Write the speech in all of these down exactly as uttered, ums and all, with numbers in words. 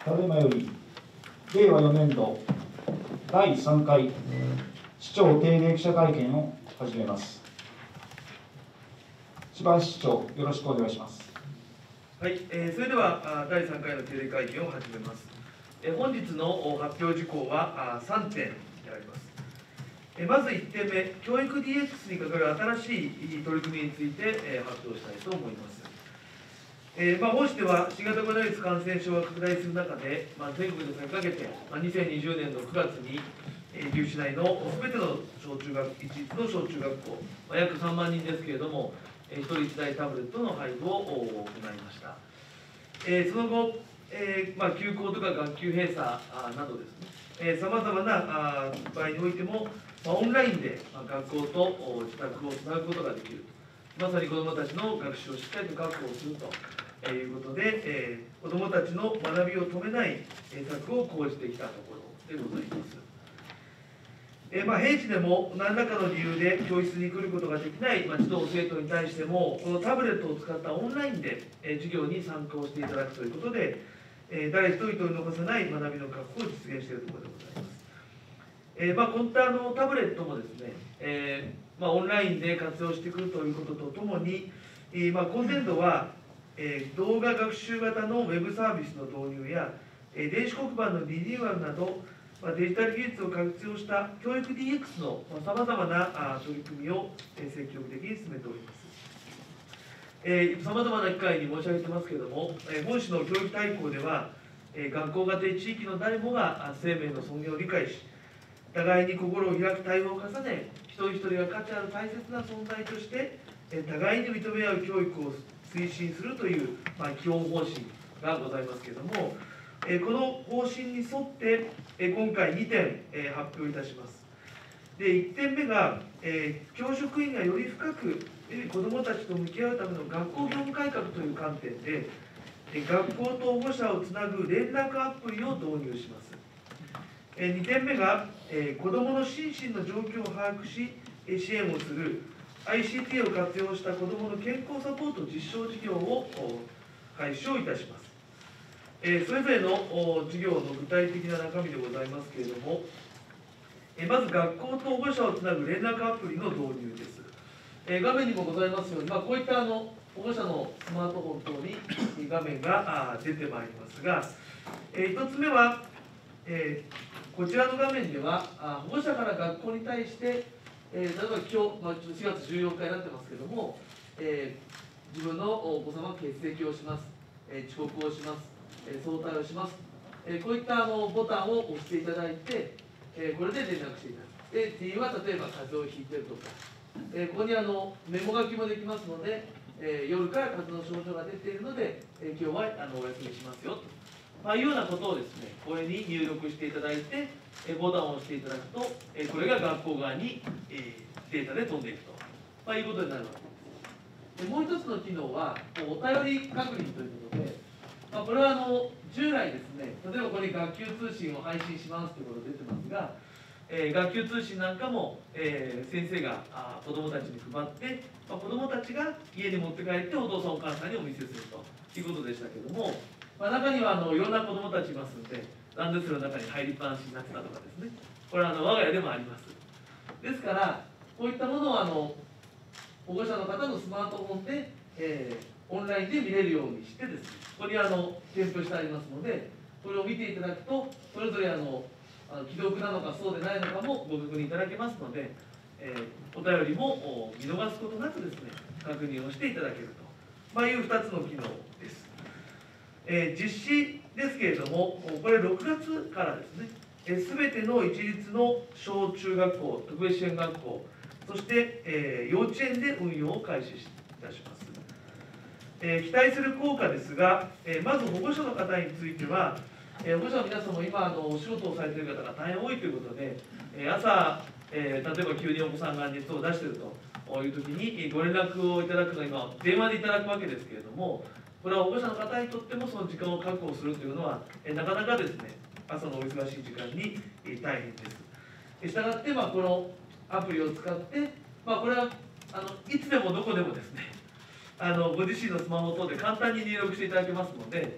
ただいまよりれいわよねんどだいさんかい市長定例記者会見を始めます。千葉市長、よろしくお願いします。 はい、えー、それではだいさんかいの定例会見を始めます。えー、本日の発表事項はさんてんであります。えー、まずいってんめ、教育 ディーエックス に関わる新しい取り組みについて、えー、発表したいと思います。えーまあ、本市では新型コロナウイルス感染症が拡大する中で、まあ、全国で先駆けて、まあ、にせんにじゅうねんのくがつに、えー、岐阜市内のすべての小中学一律の小中学校、まあ、約さんまんにんですけれども、えー、ひとりいちだいタブレットの配布を行いました。えー、その後、えーまあ、休校とか学級閉鎖などですね、さまざまなあ場合においても、まあ、オンラインで、まあ、学校と自宅をつなぐことができる、まさに子どもたちの学習をしっかりと確保すると。ということで、えー、子どもたちの学びを止めない策を講じてきたところでございます。えーまあ、平地でも何らかの理由で教室に来ることができない、まあ、児童生徒に対しても、このタブレットを使ったオンラインで、えー、授業に参加をしていただくということで、えー、誰一人取り残さない学びの確保を実現しているところでございます。えーまあ、こういったあのタブレットもですね、えーまあ、オンラインで活用してくるということとともに、えーまあ、今年度はえー、動画学習型のウェブサービスの導入や、えー、電子黒板のリニューアルなど、まあ、デジタル技術を活用した教育 ディーエックス のさまざまなあ取り組みを、えー、積極的に進めております。さまざまな機会に申し上げてますけれども、えー、本市の教育大綱では、えー、学校家庭地域の誰もが生命の尊厳を理解し、互いに心を開く対話を重ね、一人一人が価値ある大切な存在として、えー、互いに認め合う教育を推進するという、まあ、基本方針がございますけれども、えー、この方針に沿って、えー、今回にてん、えー、発表いたします。で、いってんめが、えー、教職員がより深く、えー、子どもたちと向き合うための学校業務改革という観点で、えー、学校と保護者をつなぐ連絡アプリを導入します。えー、にてんめが、えー、子どもの心身の状況を把握し、えー、支援をするアイシーティー を活用した子どもの健康サポート実証事業を開始をいたします。えー、それぞれの事業の具体的な中身でございますけれども、えー、まず学校と保護者をつなぐ連絡アプリの導入です。えー、画面にもございますように、まあ、こういったあの保護者のスマートフォン等に画面が出てまいりますが、えー、ひとつめは、えー、こちらの画面では保護者から学校に対してえー、例えば今日、まあ、しがつじゅうよっかになってますけども、えー、自分のお子様は欠席をします、えー、遅刻をします、えー、早退をします、えー、こういったあのボタンを押していただいて、えー、これで連絡していただく。で、理由は例えば風邪をひいてるとか、えー、ここにあのメモ書きもできますので、えー、夜から風邪の症状が出ているので、えー、今日はあのお休みしますよと。まあ、いうようなことをですね、これに入力していただいて、えボタンを押していただくと、えこれが学校側に、えデータで飛んでいくと、まあ、いうことになるわけです。でもう一つの機能は、お便り確認ということで、まあ、これはあの従来ですね、例えばここに学級通信を配信しますということが出てますが、えー、学級通信なんかも、えー、先生があ子どもたちに配って、まあ、子どもたちが家に持って帰ってお父さんお母さんにお見せするということでしたけども、まあ、中にはあのいろんな子どもたちいますので、ランドセルの中に入りっぱなしになってたとかですね、これはあの我が家でもあります。ですから、こういったものをあの保護者の方のスマートフォンで、えー、オンラインで見れるようにしてですね、ここにあの添付してありますので、これを見ていただくと、それぞれあのあの既読なのかそうでないのかもご確認いただけますので、えー、お便りも見逃すことなくですね、確認をしていただけると、まあ、いうふたつの機能です。えー、実施ですけれども、これろくがつからですね、すべての一律の小中学校、特別支援学校、そして、えー、幼稚園で運用を開始いたします。えー、期待する効果ですが、えー、まず保護者の方については、えー、保護者の皆さんも今あの、お仕事をされている方が大変多いということで、えー、朝、えー、例えば急にお子さんが熱を出しているというときに、ご連絡をいただくのは今、電話でいただくわけですけれども、これは保護者の方にとってもその時間を確保するというのは、えー、なかなかですね、朝のお忙しい時間に、えー、大変です。したがって、まあ、このアプリを使って、まあ、これはあのいつでもどこでもですね、あのご自身のスマホ等で簡単に入力していただけますので、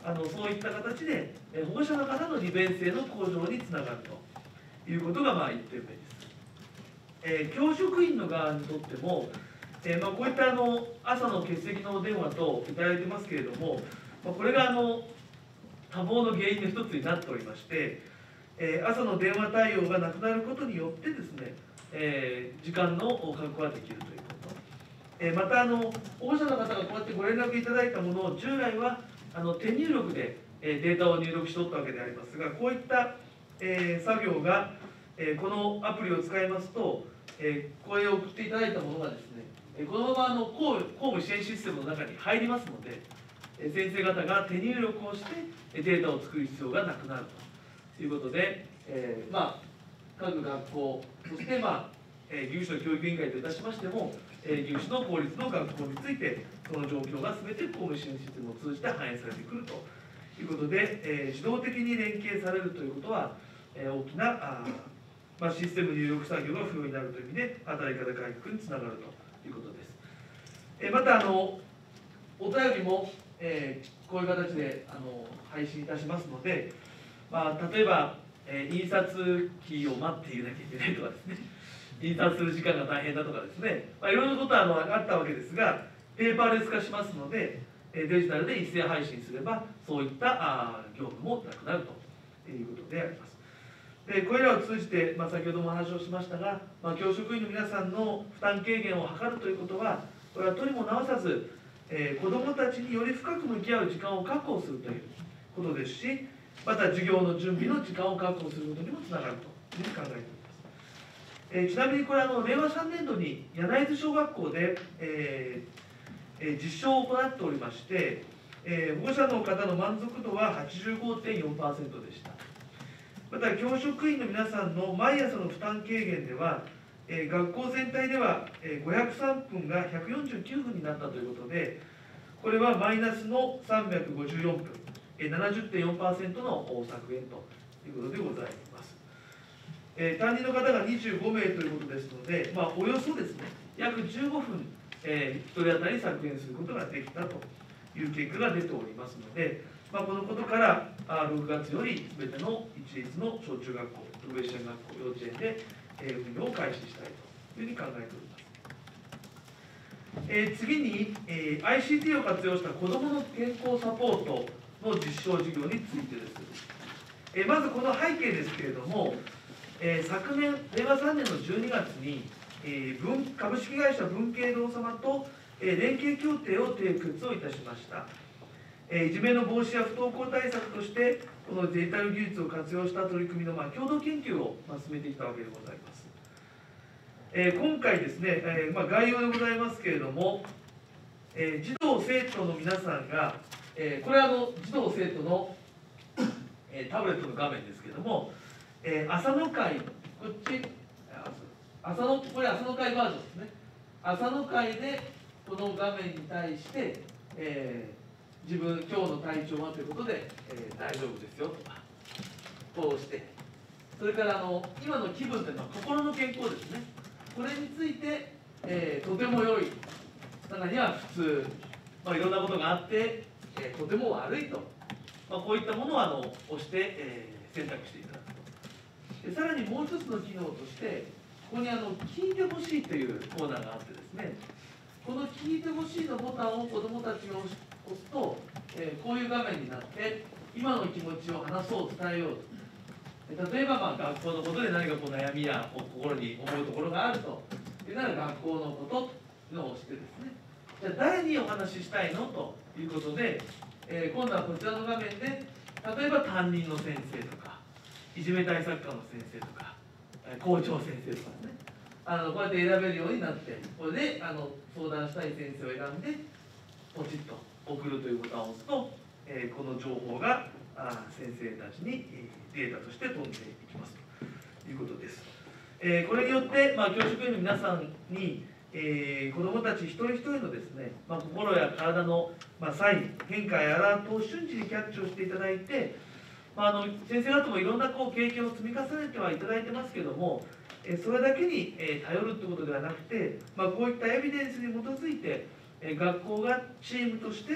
あのそういった形で、えー保護者の方の利便性の向上につながるということがまあいってんめです。えー教職員の側にとっても、えーまあ、こういったあの朝の欠席のお電話といただいてますけれども、まあ、これがあの多忙の原因の一つになっておりまして、えー朝の電話対応がなくなることによってですね、えー時間の確保ができるということ、えーまたあの保護者の方がこうやってご連絡いただいたものを従来はあの手入力でえーデータを入力しとったわけでありますが、こういったえー作業がえーこのアプリを使いますと、えーこれを送っていただいたものがですね、えーこのままあの公務公務支援システムの中に入りますので、えー先生方が手入力をしてえーデータを作る必要がなくなるということで、えーまあ、各学校、そして、まあえー、岐阜市の教育委員会といたしましても、えー、岐阜市の公立の学校について、その状況がすべて公務支援システムを通じて反映されてくるということで、えー自動的に連携されるということは、えー大きなあまあ、システム入力作業が不要になるという意味で、働き方回復につながるということです。えーまたあの、お便りも、えーこういう形であの配信いたしますので、まあ、例えば、えー印刷機を待っていなきゃいけないとかですね、印刷する時間が大変だとかですね、まあ、いろいろなことはあのあったわけですが、ペーパーレス化しますので、えーデジタルで一斉配信すれば、そういったあ業務もなくなるということであります。でこれらを通じて、まあ、先ほどもお話をしましたが、まあ、教職員の皆さんの負担軽減を図るということは、これはとにもなおさず、えー子どもたちにより深く向き合う時間を確保するということですし、また授業の準備の時間を確保することにもつながるというふうに考えております。えーちなみにこれあの、令和さんねんどに柳津小学校で、えーえー実証を行っておりまして、えー保護者の方の満足度は はちじゅうごてんよんパーセント でした。また教職員の皆さんの毎朝の負担軽減では、えー学校全体ではえーごひゃくさんぷんがひゃくよんじゅうきゅうふんになったということで、これはマイナスのさんびゃくごじゅうよんぷん、えー ななじゅってんよんパーセント の削減ということでございます。えー担任の方がにじゅうごめいということですので、まあ、およそですね、約じゅうごふん、えー、ひとり当たり削減することができたという結果が出ておりますので、まあ、このことからあろくがつよりすべての一律の小中学校、特別支援学校、幼稚園で、えー運用を開始したいというふうに考えております。えー次に、えー アイシーティー を活用した子どもの健康サポートの実証事業についてです。えーまずこの背景ですけれども、えー昨年、れいわさんねんのじゅうにがつに、えー文株式会社文系堂様と、えー連携協定を締結をいたしました。えーいじめの防止や不登校対策として、このデジタル技術を活用した取り組みの、まあ、共同研究を、まあ、進めてきたわけでございます。えー今回ですね、えーまあ、概要でございますけれども、えー児童生徒の皆さんが、えーこれはあの児童生徒の、えータブレットの画面ですけれども、えー朝の会、こっち、あ朝のこれ朝の会バージョンですね。朝の会でこの画面に対して、えー自分、今日の体調はということで、えー大丈夫ですよとか、こうして、それからあの今の気分というのは心の健康ですね。これについて、えーとても良い、中には普通、まあ、いろんなことがあって、えーとても悪いと、まあ、こういったものをあの押して、えー選択していただくと。でさらにもう一つの機能として、ここにあの聞いてほしいというコーナーがあってですね、この聞いてほしいのボタンを子どもたちが押すと、えーこういう画面になって、今の気持ちを話そう、伝えようと。例えば、まあ、学校のことで何かこう悩みや心に思うところがあるというなら、学校のことというのを押してですね、じゃあ誰にお話ししたいのということで、えー今度はこちらの画面で、例えば担任の先生とか、いじめ対策課の先生とか、えー校長先生とかですね、あのこうやって選べるようになって、これであの相談したい先生を選んで、ポチッと送るというボタンを押すと、えーこの情報があ先生たちにえーデータとして飛んでいきますということです。えーこれによって、まあ、教職員の皆さんに、えー子どもたち一人一人のですね、まあ、心や体の、まあ、サイン、変化やアラートを瞬時にキャッチをしていただいて、まあ、あの先生方もいろんなこう経験を積み重ねてはいただいてますけども、えーそれだけに、えー頼るということではなくて、まあ、こういったエビデンスに基づいて、えー学校がチームとして、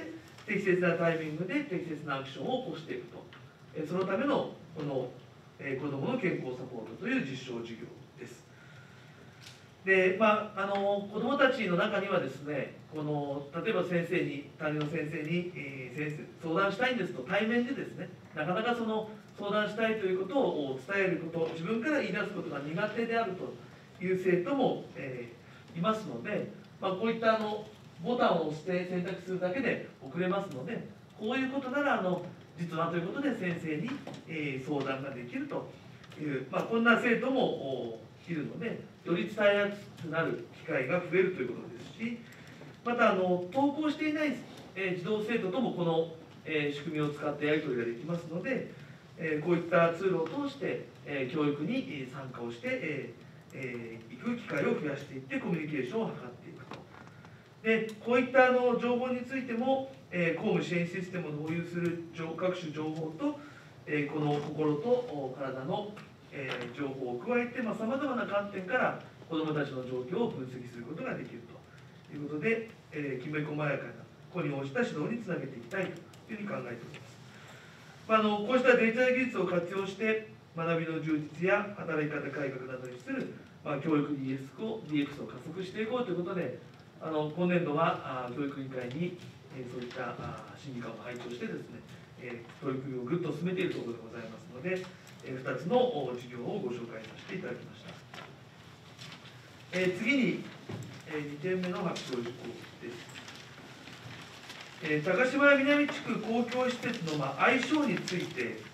適切なタイミングで適切なアクションを起こしていくと、えそのためのこの、え子どもの健康サポートという実証事業です。でまあ、あの子どもたちの中にはですね、この例えば先生に担任の先生に、えー、先生相談したいんですと対面でですね、なかなかその相談したいということを伝えること、自分から言い出すことが苦手であるという生徒も、えー、いますので、まあ、こういったあのボタンを押して選択するだけで送れますので、こういうことならあの実はということで先生に、えー、相談ができるという、まあ、こんな生徒もいるので、より伝えやすくなる機会が増えるということですし、またあの登校していない、えー、児童生徒ともこの、えー、仕組みを使ってやり取りができますので、えー、こういったツールを通して、えー、教育に参加をして、えーえー、行く機会を増やしていってコミュニケーションを図っていくと。でこういったあの情報についても、えー、公務支援システムを保有する各種情報と、えー、この心と体のえー、情報を加えてさまざ、まな観点から子どもたちの状況を分析することができるということで、えー、きめ細やかな個に応じた指導につなげていきたいというふうに考えております。まあ、あのこうしたデジタル技術を活用して学びの充実や働き方改革などにする、まあ、教育 ディーエス を ディーエックス を加速していこうということで、あの今年度はあ教育委員会に、えー、そういったあ審議官を配置をしてですね、えー、取り組みをぐっと進めているところでございますので、ふたつの事業をご紹介させていただきました。えー、次に、えー、にてんめの発表事項です。えー、高島屋南地区公共施設の、まあ、相性についてです。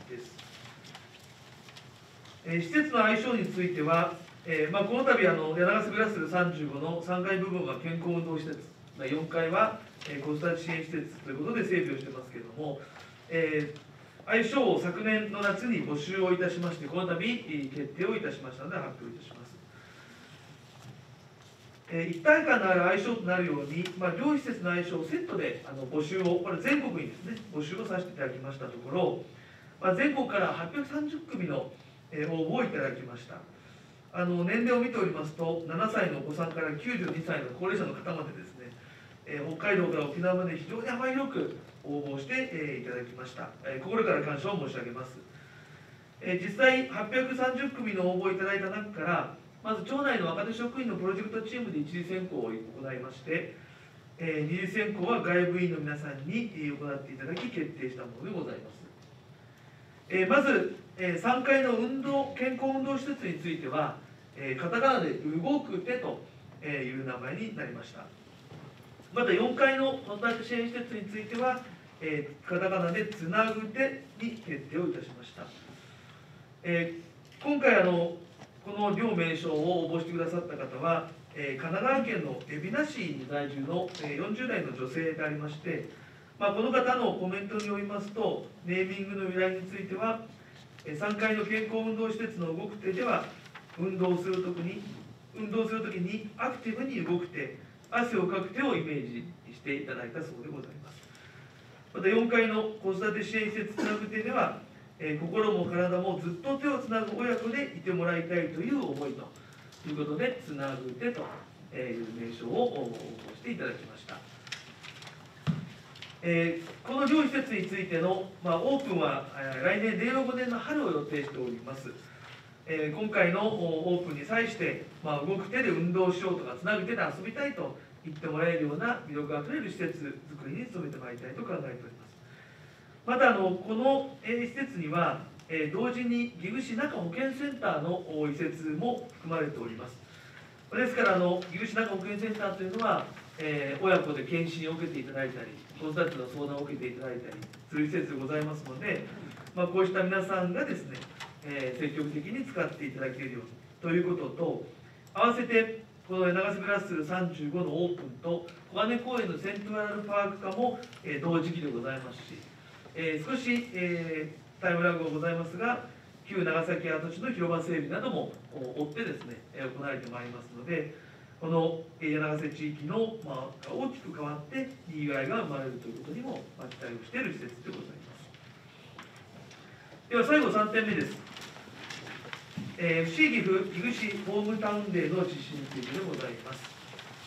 えー、施設の相性については、えーまあ、この度あの柳ヶ瀬グラスさんじゅうごのさんがい部分は健康運動施設、よんかいは、えー、子育て支援施設ということで整備をしてますけれども、えー相性を昨年の夏に募集をいたしまして、この度決定をいたしましたので発表いたします。えー、一体感のある相性となるように、まあ、両施設の相性をセットであの募集を、これ全国にですね、募集をさせていただきましたところ、まあ、全国からはっぴゃくさんじゅっくみの応募をいただきました。あの年齢を見ておりますと、ななさいのお子さんからきゅうじゅうにさいの高齢者の方までですね、えー、北海道から沖縄まで非常に幅広く応募して、えー、いただきました、えー、心から感謝を申し上げます、えー、実際はっぴゃくさんじゅっくみの応募をいただいた中から、まず町内の若手職員のプロジェクトチームで一次選考を行いまして、えー、二次選考は外部員の皆さんに行っていただき決定したものでございます。えー、まず、えー、さんかいの運動健康運動施設については、えー、カタカナで動く手という名前になりました。またよんかいの子育て支援施設については、えー、カタカナでつなぐ手に決定をいたしました。えー、今回あのこの両名称を応募してくださった方は、えー、神奈川県の海老名市に在住のよんじゅうだいの女性でありまして、まあ、この方のコメントによりますと、ネーミングの由来については、さんかいの健康運動施設の動く手では、運動するときに運動するときにアクティブに動く手、汗をかく手をイメージしていただいたそうでございます。またよんかいの子育て支援施設つなぐ手では、えー、心も体もずっと手をつなぐ親子でいてもらいたいという思いということで、つなぐ手という名称を応募していただきました。えー、この両施設についての、まあ、オープンは来年れいわごねんの春を予定しております。えー、今回のオープンに際して、まあ、動く手で運動しようとかつなぐ手で遊びたいと言ってもらえるような魅力あふれる施設作りに努めてまいりたいと考えております。またあのこの、えー、施設には、えー、同時に岐阜市中保健センターの移設も含まれております。ですからあの岐阜市中保健センターというのは、えー、親子で検診を受けていただいたり、子育ての相談を受けていただいたりする施設でございますので、まあ、こうした皆さんがですね、えー、積極的に使っていただけるようにということと、合わせてこの柳ヶ瀬グラッスルさんじゅうごのオープンと小金公園のセントラルパーク化も、えー、同時期でございますし、えー、少し、えー、タイムラグがございますが、旧長崎跡地の広場整備なども追ってですね、行われてまいりますので、この柳ヶ瀬地域の、まあ、大きく変わってにぎわいが生まれるということにも、まあ、期待をしている施設でございます。では最後さんてんめです。えー、エフシー 岐阜岐阜市ホームタウンデーの実施についてでございます。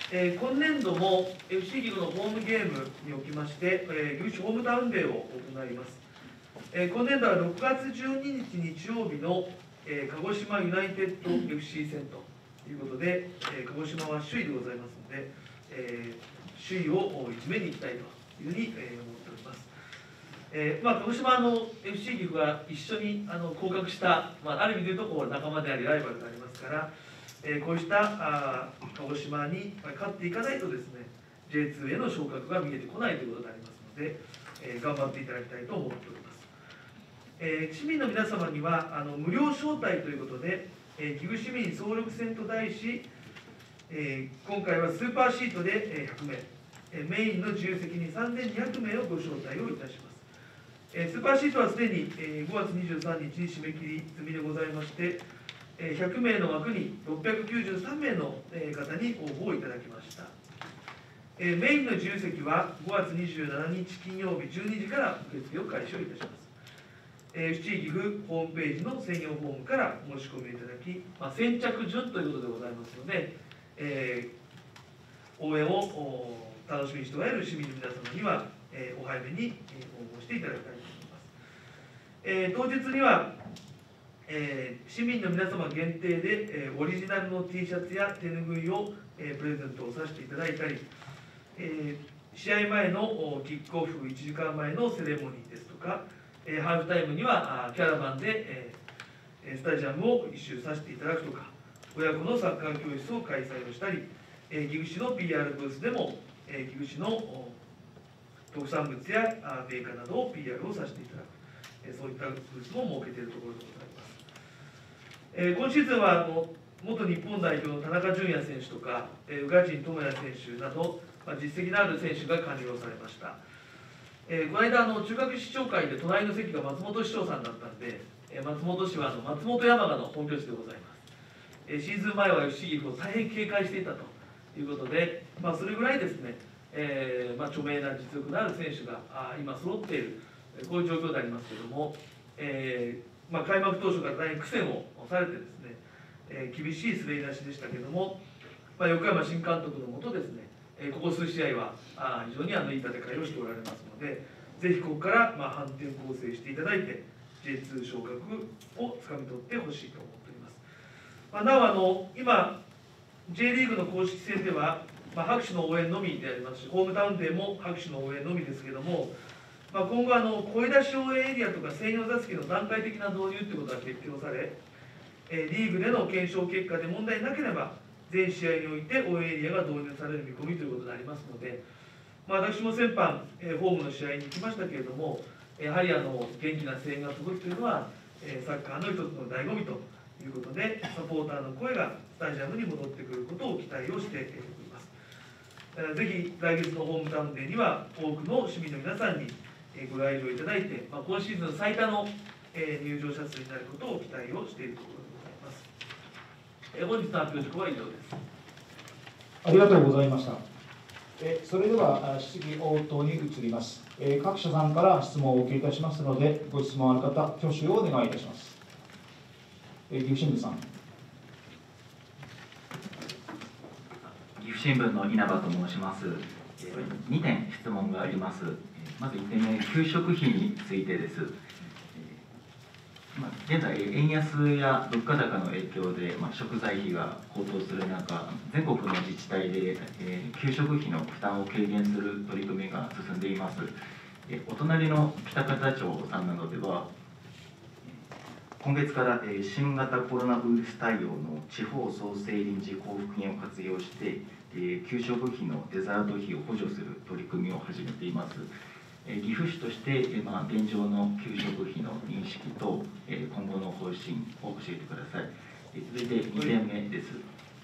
えー、今年度も エフシー 岐阜のホームゲームにおきまして、えー、岐阜市ホームタウンデーを行います。えー、今年度はろくがつじゅうににち日曜日の、えー、鹿児島ユナイテッド エフシー 戦ということで、えー、鹿児島は首位でございますので、えー、首位をいちめに行きたいというふうに、えー、思っております。えーまあ、鹿児島の エフシー 岐阜が一緒にあの降格した、まあ、ある意味でいうとこう仲間でありライバルでありますから、えー、こうしたあ鹿児島に勝っていかないとですね ジェイツー への昇格が見えてこないということでありますので、えー、頑張っていただきたいと思っております。えー、市民の皆様にはあの無料招待ということで、えー、岐阜市民総力戦と題し、えー、今回はスーパーシートでひゃくめい、えー、メインの自由席にさんぜんにひゃくめいをご招待をいたします。スーパーシートはすでにごがつにじゅうさんにちに締め切り済みでございまして、ひゃくめいの枠にろっぴゃくきゅうじゅうさんめいの方に応募をいただきました。メインの自由席はごがつにじゅうしちにち金曜日じゅうにじから受付を開始をいたします。エフシー 岐阜ホームページの専用フォームから申し込みいただき、まあ、先着順ということでございますので、えー、応援を楽しみにしておられる市民の皆様には、えー、お早めに応募していただきたいと思います。えー、当日には、えー、市民の皆様限定で、えー、オリジナルの T シャツや手ぬぐいを、えー、プレゼントをさせていただいたり、えー、試合前のキックオフいちじかんまえのセレモニーですとか、えー、ハーフタイムにはキャラバンで、えー、スタジアムを一周させていただくとか、親子のサッカー教室を開催をしたり、えー、岐阜市の ピーアール ブースでも、えー、岐阜市の特産物やメーカーなどを ピーアール をさせていただく、えー、そういったブースも設けているところでございます。えー、今シーズンはあの元日本代表の田中純也選手とか、えー、宇賀神智也選手など、まあ、実績のある選手が加入をされました。えー、この間あの中学市長会で隣の席が松本市長さんだったんで、えー、松本市はあの松本山雅の本拠地でございます。えー、シーズン前は エフシー 岐阜を大変警戒していたということで、まあ、それぐらいですね、えーまあ、著名な実力のある選手があ今揃っている、こういう状況でありますけれども、えーまあ、開幕当初から大変苦戦をされてですね、えー、厳しい滑り出しでしたけれども、まあ、横山新監督のもとですね、えー、ここ数試合はあ非常にあのいい戦いをしておられますので、ぜひここからまあ反転攻勢していただいて ジェイツー 昇格をつかみ取ってほしいと思っております。まあ、なおあの今 J リーグの公式戦では、まあ、拍手の応援のみでありますし、ホームタウンでも拍手の応援のみですけれども、まあ、今後あの声出し応援エリアとか専用座席の段階的な導入ということが決定をされ、えー、リーグでの検証結果で問題なければ全試合において応援エリアが導入される見込みということでありますので、まあ、私も先般、えー、ホームの試合に行きましたけれども、やはりあの元気な声援が届くというのは、えー、サッカーの一つの醍醐味ということで、サポーターの声がスタジアムに戻ってくることを期待をしております。えー、ぜひ来月のホームタウンデーには多くの市民の皆さんにご来場いただいて、まあ、今シーズン最多の入場者数になることを期待をしているところでございます。えー、本日の発表事項は以上です。 ありがとうございました。えそれでは質疑応答に移ります。え各社さんから質問をお受けいたしますので、ご質問ある方、挙手をお願いいたします。え岐阜新聞さん。 岐阜新聞の稲葉と申します。にてん質問があります。まずいってんめ、給食費についてです。現在、円安や物価高の影響で、まあ、食材費が高騰する中、全国の自治体で、えー、給食費の負担を軽減する取り組みが進んでいます。えー、お隣の喜多方町さんなどでは、今月から、えー、新型コロナウイルス対応の地方創生臨時交付金を活用して、えー、給食費のデザート費を補助する取り組みを始めています。岐阜市として、まあ、現状の給食費の認識と今後の方針を教えてください。続いてにてんめです。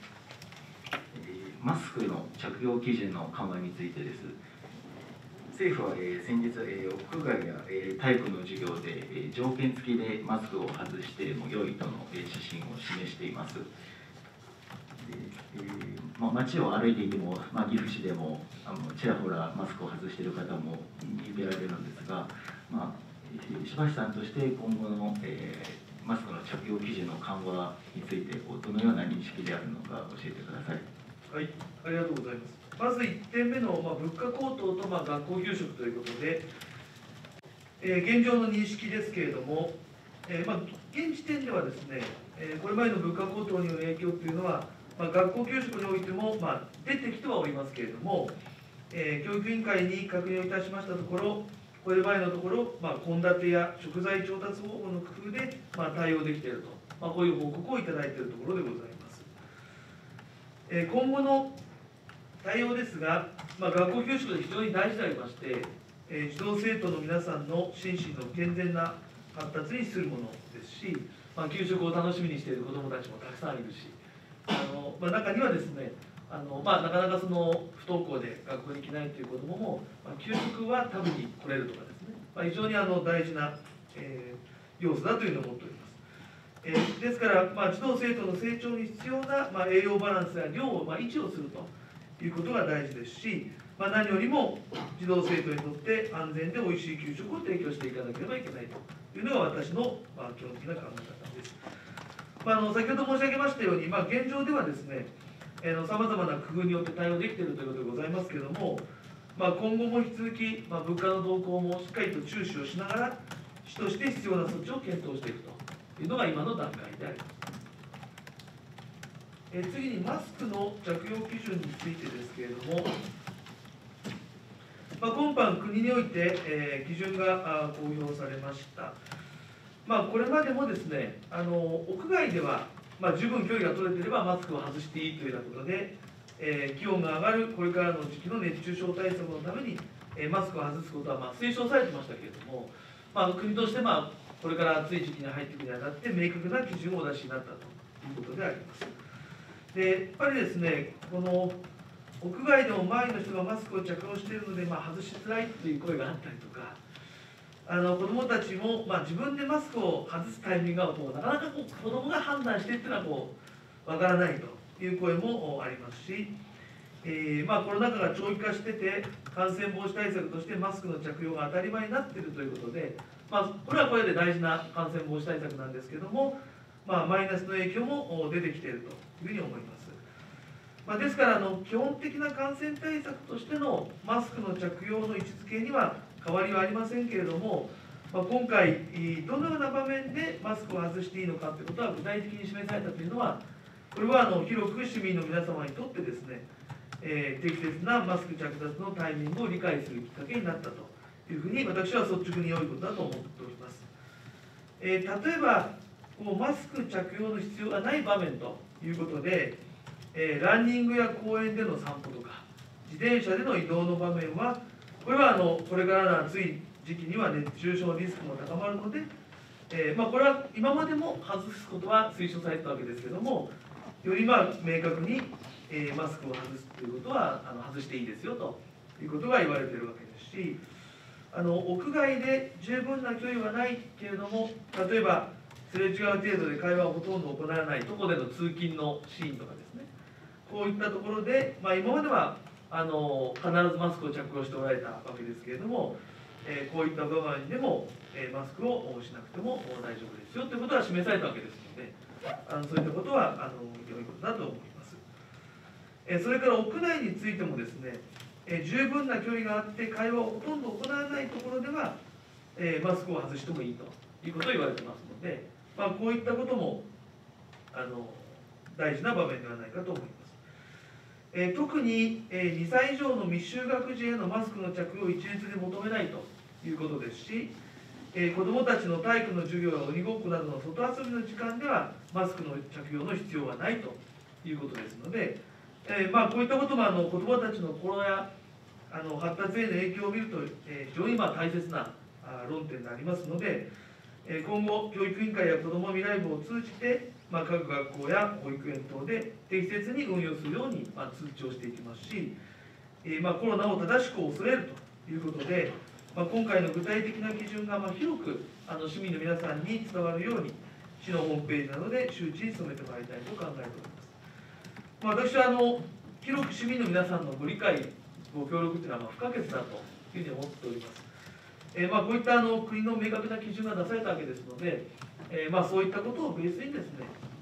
マスクの着用基準の緩和についてです。政府は先日、屋外や体育の授業で条件付きでマスクを外しても良いとの指針を示しています。えーまあ、街を歩いていても、まあ、岐阜市でもあのちらほらマスクを外している方も見受けられるのですが、まあ、石橋さんとして今後の、えー、マスクの着用基準の緩和についてどのような認識であるのか教えてください。 はい、ありがとうございます。まずいってんめの、まあ、物価高騰と、まあ、学校給食ということで、えー、現状の認識ですけれども、えーまあ、現時点ではですね、えー、これまでの物価高騰による影響というのは、まあ、学校給食においても、まあ、出てきてはおりますけれども、えー、教育委員会に確認をいたしましたところ、これまでのところ、まあ、献立や食材調達方法の工夫で、まあ、対応できていると、まあ、こういう報告をいただいているところでございます。えー、今後の対応ですが、まあ、学校給食で非常に大事でありまして、えー、児童生徒の皆さんの心身の健全な発達に資するものですし、まあ、給食を楽しみにしている子どもたちもたくさんいるし、あの、まあ、中にはですね、あのまあ、なかなかその不登校で学校に行けないという子どもも、まあ、給食は食べに来れるとかですね、まあ、非常にあの大事な、えー、要素だというのを思っております。えー、ですから、まあ、児童生徒の成長に必要な、まあ、栄養バランスや量を、まあ、維持をするということが大事ですし、まあ、何よりも児童生徒にとって安全でおいしい給食を提供していかなければいけないというのが私の、まあ、基本的な考え方です。まあ、あの先ほど申し上げましたように、まあ、現状ではですね、さまざまな工夫によって対応できているということでございますけれども、まあ、今後も引き続き、まあ、物価の動向もしっかりと注視をしながら、主として必要な措置を検討していくというのが今の段階であります。え次にマスクの着用基準についてですけれども、まあ、今般国において、えー、基準が公表されました。まあ、これまでもですね、あの屋外では、まあ、十分距離が取れていればマスクを外していいというようなことで、えー、気温が上がるこれからの時期の熱中症対策のために、えー、マスクを外すことはまあ推奨されてましたけれども、まあ、国としてまあこれから暑い時期に入っていくにあたって明確な基準をお出しになったということであります。でやっぱりですね、この屋外でも周りの人がマスクを着用しているので、まあ、外しづらいという声があったりとか、あの子どもたちも、まあ、自分でマスクを外すタイミングがもうなかなかこう子どもが判断していっていうのはこうわからないという声もありますし、えーまあ、コロナ禍が長期化してて感染防止対策としてマスクの着用が当たり前になっているということで、まあ、これはこれで大事な感染防止対策なんですけども、まあ、マイナスの影響も出てきているというふうに思います。まあ、ですからあの基本的な感染対策としてのマスクの着用の位置づけには変わりはありませんけれども、まあ、今回どのような場面でマスクを外していいのかということは具体的に示されたというのは、これはあの広く市民の皆様にとってですね、えー、適切なマスク着脱のタイミングを理解するきっかけになったというふうに私は率直に良いことだと思っております。えー、例えばこのマスク着用の必要がない場面ということで、えー、ランニングや公園での散歩とか自転車での移動の場面は、これはあのこれからの暑い時期には熱中症リスクも高まるので、えーまあ、これは今までも外すことは推奨されてたわけですけども、よりまあ明確に、えー、マスクを外すということはあの外していいですよということが言われているわけですし、あの屋外で十分な距離はないけれども、例えばすれ違う程度で会話をほとんど行わないところでの通勤のシーンとかですね、こういったところで、まあ、今まではあの必ずマスクを着用しておられたわけですけれども、えー、こういった場面でも、えー、マスクをしなくても大丈夫ですよということは示されたわけですので、あのそういったことはあの良いことだと思います。えー、それから屋内についてもですね、えー、十分な距離があって会話をほとんど行わないところでは、えー、マスクを外してもいいということを言われてますので、まあ、こういったこともあの大事な場面ではないかと思います。えー、特に、えー、にさい以上の未就学児へのマスクの着用を一律で求めないということですし、えー、子どもたちの体育の授業や鬼ごっこなどの外遊びの時間ではマスクの着用の必要はないということですので、えーまあ、こういったこともあの子どもたちの心やあの発達への影響を見ると、えー、非常にまあ大切なあ論点になりますので、えー、今後教育委員会や子ども未来部を通じて、まあ、各学校や保育園等で適切に運用するように、まあ、通知をしていきますし、えーまあ、コロナを正しく恐れるということで、まあ、今回の具体的な基準がまあ広くあの市民の皆さんに伝わるように市のホームページなどで周知に努めてまいりたいと考えております。まあ、私はあの広く市民の皆さんのご理解ご協力というのはまあ不可欠だというふうに思っております。えー、まあこういったあの国の明確な基準が出されたわけですので、えー、まあそういったことをベースにですね、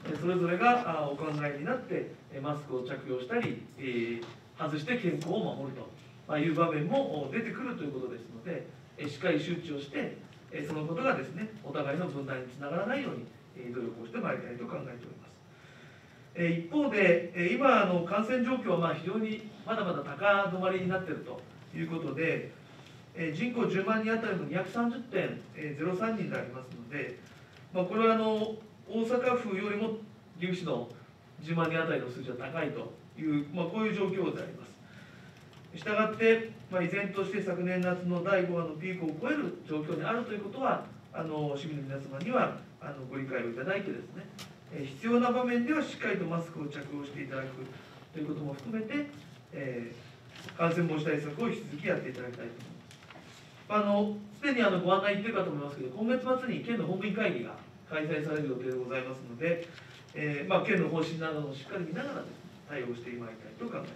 それぞれがお考えになってマスクを着用したり、外して健康を守るという場面も出てくるということですので、しっかり周知をして、そのことがですね、お互いの分断につながらないように努力をしてまいりたいと考えております。一方で、今の感染状況はまあ非常にまだまだ高止まりになっているということで、人口じゅうまんにんあたりのにひゃくさんじゅってんゼロさんにんでありますので、まあ、これはあの大阪府よりも岐阜市のじゅうまんにんあたりの数字は高いという、まあ、こういう状況であります。したがって、まあ、依然として昨年夏のだいごわのピークを超える状況にあるということは、あの市民の皆様にはあのご理解をいただいてですね、え必要な場面ではしっかりとマスクを着用していただくということも含めて、えー、感染防止対策を引き続きやっていただきたいと思います。あのすでにあのご案内言ってるかと思いますけど、今月末に県の本部会議が開催される予定でございますので、えーまあ、県の方針などをしっかり見ながらですね、対応してまいりたいと考えております。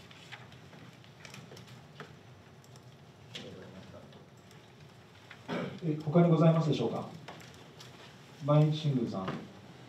え他にございますでしょうか。毎日新聞さん。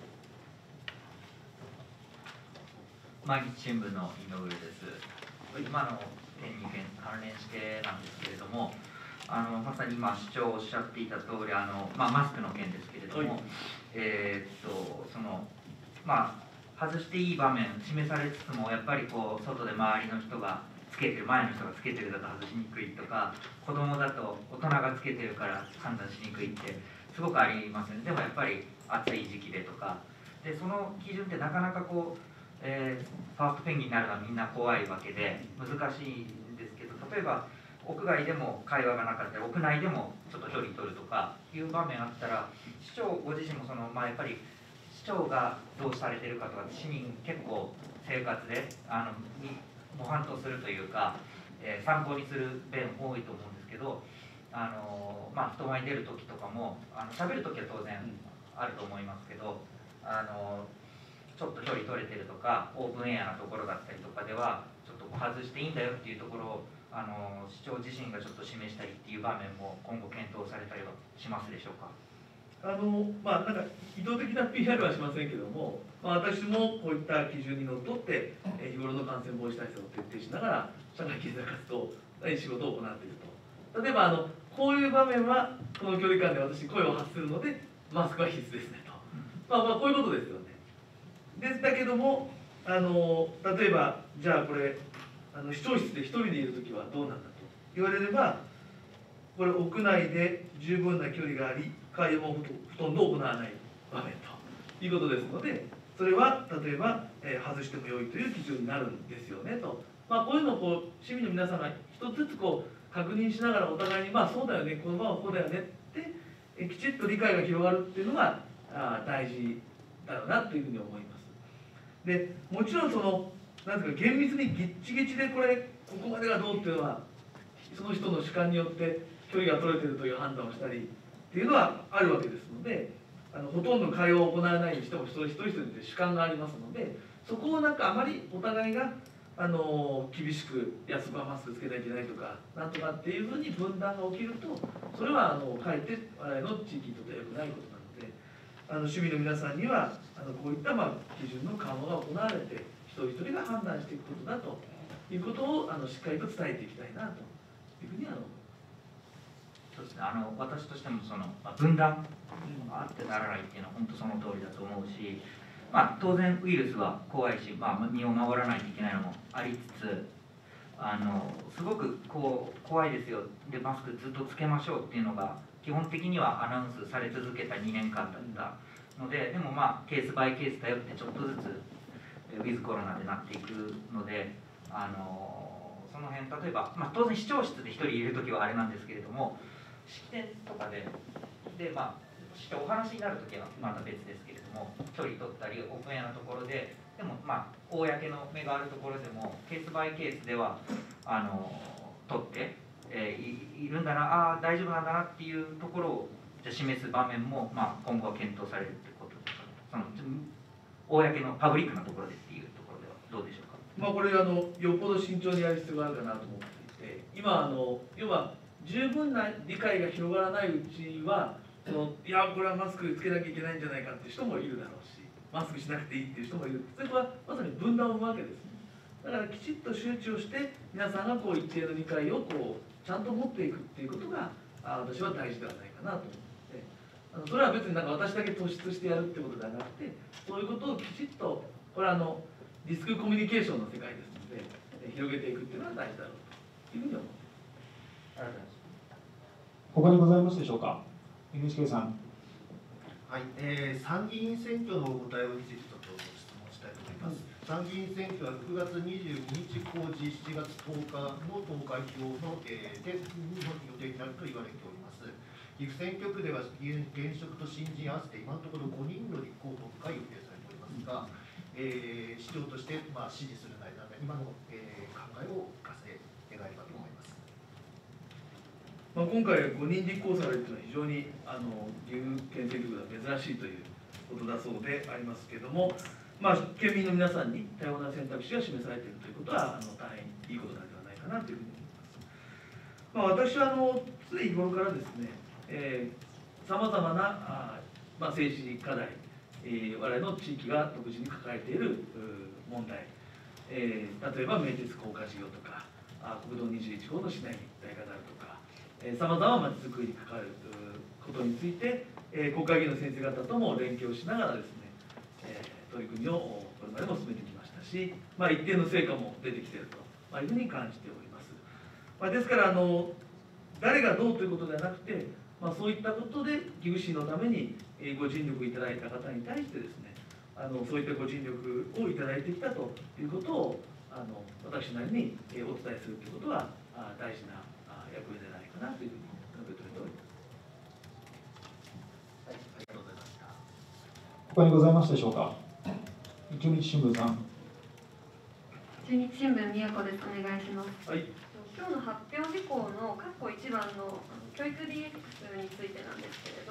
毎日新聞の井上です。今の件に関連してなんですけれども、あのまさに今市長おっしゃっていた通り、あのまあマスクの件ですけれども、はい、えー、っとそのまあ外していい場面示されつつも、やっぱりこう外で周りの人がつけてる、前の人がつけてるだと外しにくいとか、子供だと大人がつけてるから判断しにくいってすごくありますよね。でもやっぱり暑い時期でとかで、その基準ってなかなかこう、えー、ファーストペンギンになるのはみんな怖いわけで難しいんですけど、例えば屋外でも会話がなかったり屋内でもちょっと距離取るとかいう場面あったら、市長ご自身もその、まあ、やっぱり市長がどうされてるかとか、市民結構生活であのに模範とするというか、えー、参考にする弁多いと思うんですけど、あの、まあ、人前に出る時とかもあの喋る時は当然あると思いますけど、あのちょっと距離取れてるとかオープンエアなところだったりとかではちょっと外していいんだよっていうところをあの市長自身がちょっと示したりっていう場面も今後検討されたりはしますでしょうか。 あのまあ、なんか意図的な ピーアール はしませんけども、まあ、私もこういった基準にのっとって、えー、日頃の感染防止対策を徹底しながら社会経済活動、仕事を行っていると。例えばあのこういう場面はこの距離感で私声を発するのでマスクは必須ですねと、まあ、まあこういうことですよね。ですだけどもあの例えばじゃあこれあの市長室で一人でいる時はどうなんだと言われれば、これ屋内で十分な距離があり会話もほとんど行わない場面ということですので、それは例えば、えー、外しても良いという基準になるんですよねと、まあ、こういうのをこう市民の皆さんが一つずつこう確認しながらお互いにまあそうだよね、この場はこうだよねって、えー、きちっと理解が広がるっていうのがあ大事だろうなというふうに思います。でもちろんそのなんですか厳密にぎっちぎちでこれここまでがどうっていうのはその人の主観によって距離が取れてるという判断をしたりっていうのはあるわけですので、あのほとんど会話を行わないにしても一人一人一人で主観がありますので、そこをなんかあまりお互いがあの厳しく「いやそこはマスクつけないといけない」とかなんとかっていうふうに分断が起きると、それはあのかえって我々の地域にとっては良くないことなので、あの市民の皆さんにはあのこういったまあ基準の緩和が行われて一人一人が判断していくことだということをあのしっかりと伝えていきたいなというふうには思います。 そうですね、あの私としてもその、まあ、分断あってならないっていうのは本当その通りだと思うし、まあ、当然ウイルスは怖いし、まあ、身を守らないといけないのもありつつ、あのすごくこう怖いですよでマスクずっとつけましょうっていうのが基本的にはアナウンスされ続けたにねんかんだったので、でもまあケースバイケース頼ってちょっとずつウィズコロナでなっていくので、あのその辺例えば、まあ、当然市長室でひとりいる時はあれなんですけれども、式典とかで、でまあ、市長お話になるときはまた別ですけれども、距離取ったり、オープンエアのところで、でもまあ、公の目があるところでも、ケースバイケースでは、あの取って、えー、い, いるんだな、ああ、大丈夫なんだなっていうところをじゃ示す場面も、まあ、今後は検討されるってことですかね。その公のパブリックなところでっていうところではどうでしょうか。 まあ、これあのよっぽど慎重にやる必要があるかなと思っていて、今あの要は十分な理解が広がらないうちはそのいやこれはマスクつけなきゃいけないんじゃないかっていう人もいるだろうし、 マスクしなくていいっていう人もいる。それはまさに分断を生むわけです。だからきちっと周知をして皆さんがこう一定の理解をこうちゃんと持っていくっていうことがあ私は大事ではないかなと思って、あのそれは別になんか私だけ突出してやるってことではなくて、そういうことをきちっとこれはあのリスクコミュニケーションの世界ですので、え広げていくっていうのは大事だろうというふうに思っています。ありがとうございます。 他にございますでしょうか。 エヌエイチケー さん。 はい、えー、参議院選挙のご対応についてちょっと質問したいと思います。参議院選挙はろくがつにじゅうににち公示、しちがつとおかの投開票の、えー、での予定になると言われております。岐阜選挙区では現職と新人合わせて今のところごにんの立候補が予定されておりますが、えー、市長として、まあ、支持するなりなんなり今の、えー、考えをお聞かせ願えればと思います。 まあ、今回ごにん立候補されるというのは非常にあの岐阜県選挙区では珍しいということだそうでありますけれども、まあ、県民の皆さんに多様な選択肢が示されているということはあの大変いいことなのではないかなというふうに思います。まあ、私はあの常日頃からですね、さまざまなあ、まあ、政治課題、えー、我々の地域が独自に抱えている問題、えー、例えば名鉄高架事業とかあ国道にじゅういち号の市内に一体化であるとか、さまざまなまちづくりに関わることについて、えー、国会議員の先生方とも連携をしながらですね、えー取り組みをこれまでも進めてきましたし、まあ、一定の成果も出てきているというふうに感じております。まあ、ですからあの誰がどうということではなくて、まあ、そういったことで岐阜市のためにご尽力いただいた方に対してですね、あのそういったご尽力をいただいてきたということをあの私なりにお伝えするということは大事な役目ではないかなというふうに受け止めております。 はい、ありがとうございました。 他にございますでしょうか。中日新聞さん。 中日新聞宮子です。お願いします。 はい。 今日の発表事項の括弧いちばんの教育 ディーエックス についてなんですけれど、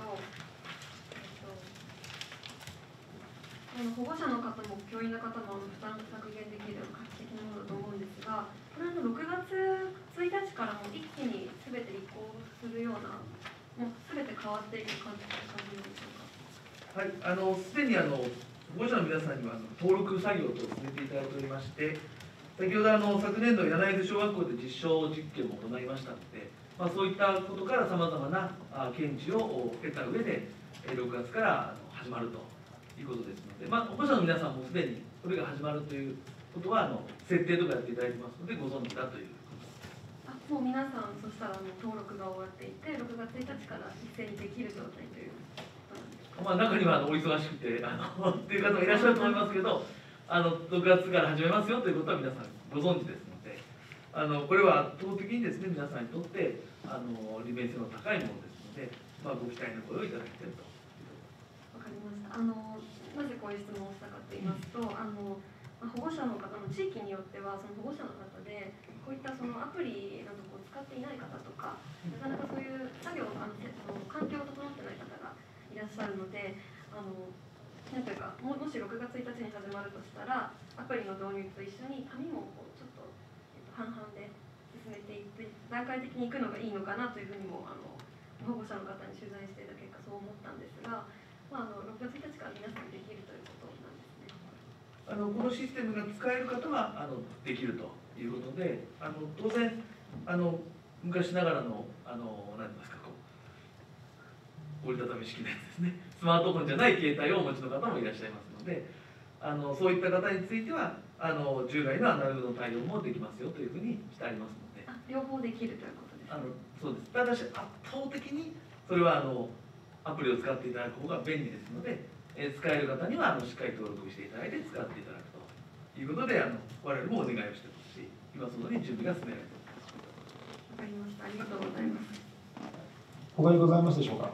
えっと、保護者の方も教員の方も負担削減できる画期的なものだと思うんですが、これはろくがつついたちからも一気にすべて立候補するような、もうすべて変わっている感じでしょうか。 はい、あのすでにあの保護者の皆さんにはあの登録作業と進めていただいておりまして、先ほどあの昨年度柳津小学校で実証実験も行いましたので、まあ、そういったことからさまざまな見地を得た上でろくがつから始まるということですので、まあ、保護者の皆さんもすでにそれが始まるということはあの設定とかやっていただいてますのでご存知だということです。 あ、もう皆さんそしたらあの登録が終わっていてろくがつついたちから一斉にできる状態ということなんですか。 まあ、中にはあのお忙しくてあのっていう方もいらっしゃると思いますけど、あのろくがつから始めますよということは皆さんご存知ですので、あのこれは圧倒的にですね皆さんにとってあの利便性の高いものですので、まあ、ご期待の声をいただきたいと。 わかりました。あのなぜこういう質問をしたかと言いますと、あの保護者の方の地域によってはその保護者の方でこういったそのアプリなどを使っていない方とか、なかなかそういう作業あのその環境が整ってない方がいらっしゃるので、あのなんというか も, もしろくがつついたちに始まるとしたらアプリの導入と一緒に紙もこうちょっと、えっと、半々で進めていって段階的にいくのがいいのかなというふうにもあの保護者の方に取材していた結果そう思ったんですが、まあ、あのろくがつついたちから皆さんできるということなんですね。 あのこのシステムが使える方はあのできるということで、あの当然あの昔ながらのあの何て言いますかこう折りたたみ式のやつですね、スマートフォンじゃない携帯をお持ちの方もいらっしゃいますので、あのそういった方についてはあの従来のアナログの対応もできますよというふうにしてありますので、 あ、両方できるということです、ね、 あのそうです。ただし圧倒的にそれはあのアプリを使っていただく方が便利ですので、えー、使える方にはあのしっかり登録していただいて使っていただくということで、あの我々もお願いをしてますし、今そのに準備が進められています。 わかりました。ありがとうございます。 他にございますでしょうか。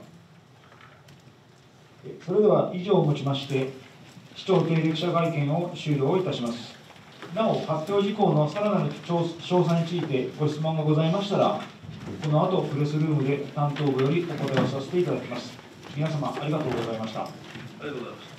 それでは以上をもちまして市長定例記者会見を終了いたします。なお発表事項のさらなる詳細についてご質問がございましたら、この後プレスルームで担当部よりお答えをさせていただきます。皆様ありがとうございました。 ありがとうございました。